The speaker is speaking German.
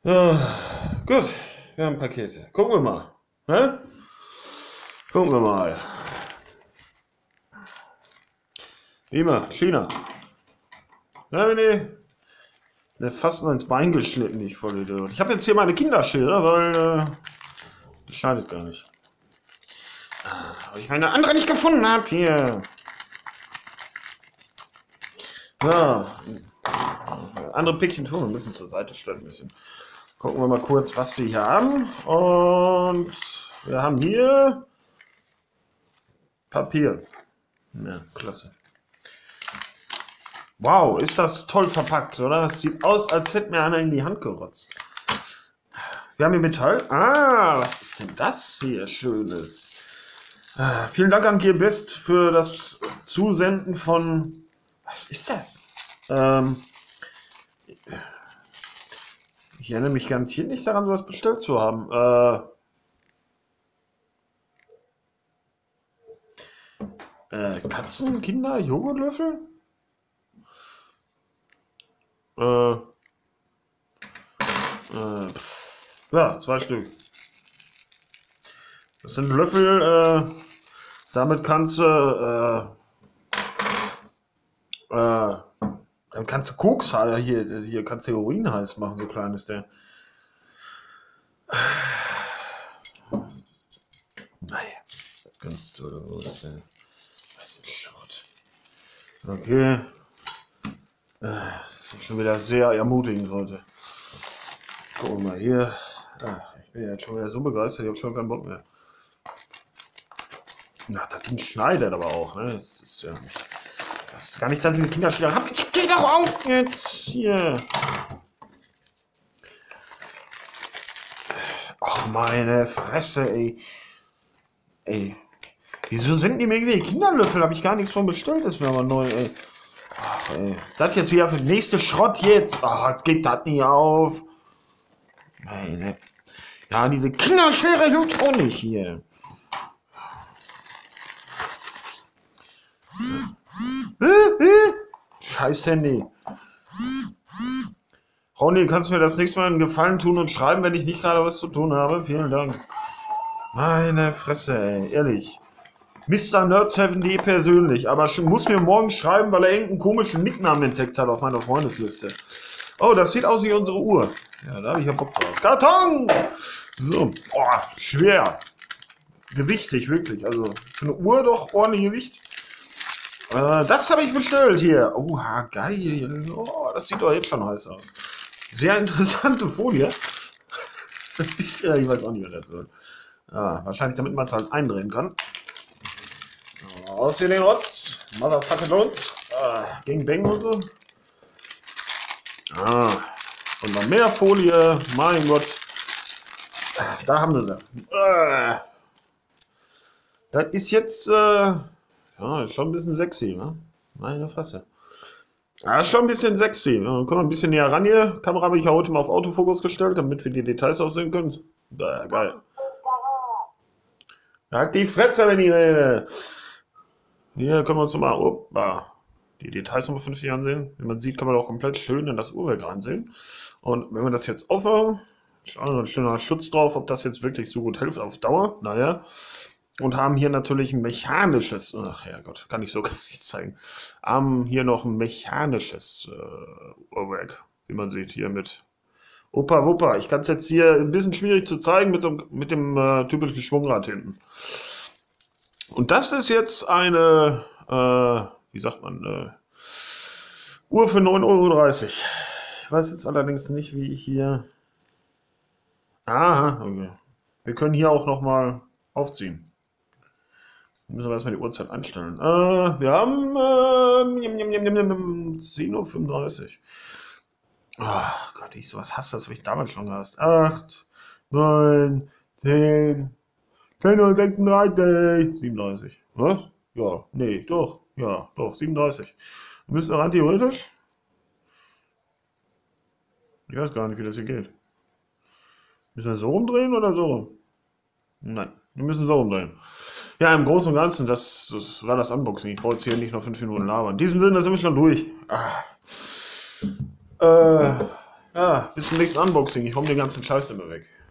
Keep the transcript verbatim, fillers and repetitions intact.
Ja, gut, wir haben Pakete. Gucken wir mal. Ne? Gucken wir mal. Wie immer, China. Ja, René, der fast nur ins Bein geschnitten, ich voll Idiot. Ich habe jetzt hier meine Kinderschere, weil äh, die schneidet gar nicht. Weil ich meine andere nicht gefunden habe hier. Ja. Andere Päckchen tun, wir müssen zur Seite stellen ein bisschen. Gucken wir mal kurz, was wir hier haben. Und wir haben hier Papier. Ja, klasse. Wow, ist das toll verpackt, oder? Es sieht aus, als hätte mir einer in die Hand gerotzt. Wir haben hier Metall. Ah, was ist denn das hier Schönes? Ah, vielen Dank an Gearbest für das Zusenden von... Was ist das? Ähm, ich erinnere mich garantiert nicht daran, sowas bestellt zu haben. Äh, äh, Katzen, Kinder, Joghurtlöffel? Äh, äh, ja, zwei Stück. Das sind Löffel, äh, damit kannst du, äh, äh, dann kannst du Koks, äh, hier, hier kannst du Urin heiß machen, so klein ist der. Naja, das kannst du, wo ist der? Was ist Schrott? Okay. Das ist schon wieder sehr ermutigend heute. Gucken wir mal hier. Ah, ich bin jetzt schon wieder so begeistert, ich habe schon keinen Bock mehr. Na, das Ding schneidet aber auch, ne? Das ist ja nicht. Das ist gar nicht, dass ich eine Kinderschere habe. Geh doch auf jetzt! Hier! Ach, meine Fresse, ey. Ey. Wieso sind die mir irgendwie Kinderlöffel? Habe ich gar nichts von bestellt, ist mir aber neu, ey. Ach, ey. Das jetzt wieder für den nächsten Schrott jetzt. Ach, jetzt geht das nicht auf. Meine. Ja, diese Kinderschere hilft auch nicht hier. Scheiß Handy. Ronny, kannst du mir das nächste Mal einen Gefallen tun und schreiben, wenn ich nicht gerade was zu tun habe? Vielen Dank. Meine Fresse, ey. Ehrlich. Mister Nerdseven punkt de persönlich, aber muss mir morgen schreiben, weil er irgendeinen komischen Nicknamen entdeckt hat auf meiner Freundesliste. Oh, das sieht aus wie unsere Uhr. Ja, da habe ich ja Bock drauf. Karton! So, oh, schwer. Gewichtig, wirklich. Also für eine Uhr doch ordentlich Gewicht. Äh, das habe ich bestellt hier. Oha, geil. Oh, das sieht doch jetzt schon heiß aus. Sehr interessante Folie. Ich weiß auch nicht, was das soll. Ah, wahrscheinlich damit man es halt eindrehen kann. Aus hier den Rotz. Motherfucker Jones. Ah, Gang Bang und so. Ah, und noch mehr Folie. Mein Gott. Da haben wir sie. Ah, das ist jetzt, äh, ja, ist schon ein bisschen sexy, ne? Meine Fresse. Ja, ist schon ein bisschen sexy. Ja, dann kommen wir ein bisschen näher ran hier. Kamera habe ich ja heute mal auf Autofokus gestellt, damit wir die Details auch sehen können. Ja, geil. Halt die Fresse, wenn ich rede. Hier können wir uns nochmal opa, die Details nochmal vernünftig ansehen. Wie man sieht, kann man auch komplett schön in das Uhrwerk reinsehen. Und wenn wir das jetzt aufmachen, schauen wir ein schöner Schutz drauf, ob das jetzt wirklich so gut hilft auf Dauer. Naja. Und haben hier natürlich ein mechanisches, ach ja Gott, kann ich so gar nicht zeigen. Haben hier noch ein mechanisches äh, Uhrwerk, wie man sieht, hier mit Opa Wuppa. Ich kann es jetzt hier ein bisschen schwierig zu zeigen mit dem, mit dem äh, typischen Schwungrad hinten. Und das ist jetzt eine, äh, wie sagt man, äh, Uhr für neun Euro dreißig. Ich weiß jetzt allerdings nicht, wie ich hier... Aha, okay. Wir können hier auch nochmal aufziehen. Müssen wir erstmal die Uhrzeit einstellen. Äh, wir haben äh, zehn Uhr fünfunddreißig. Ach Gott, ich sowas hasse, das habe ich damals schon gehasst. acht, neun, zehn, zehn Uhr sechsunddreißig, siebenunddreißig. Was? Ja, nee, doch, ja, doch, siebenunddreißig. Wir müssen rein theoretisch. Ich weiß gar nicht, wie das hier geht. Müssen wir so rumdrehen oder so rum? Nein, wir müssen so rumdrehen. Ja, im Großen und Ganzen, das, das war das Unboxing. Ich brauche jetzt hier nicht noch fünf Minuten labern. In diesem Sinne sind wir schon durch. Ah. Äh, Ja, bis zum nächsten Unboxing. Ich räume den ganzen Scheiß immer weg.